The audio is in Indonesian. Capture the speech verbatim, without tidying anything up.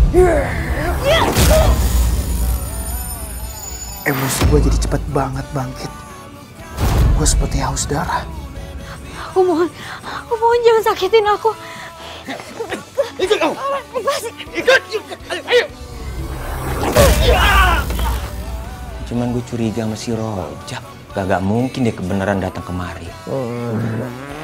Emosi gue jadi cepet banget bangkit. Gue seperti haus darah. Aku mohon, aku mohon jangan sakitin aku. Ikut kau. Lepasin. Ikut. Ayo. Cuman gue curiga sama si Rojak. Gak mungkin dia kebenaran datang kemari. Oh.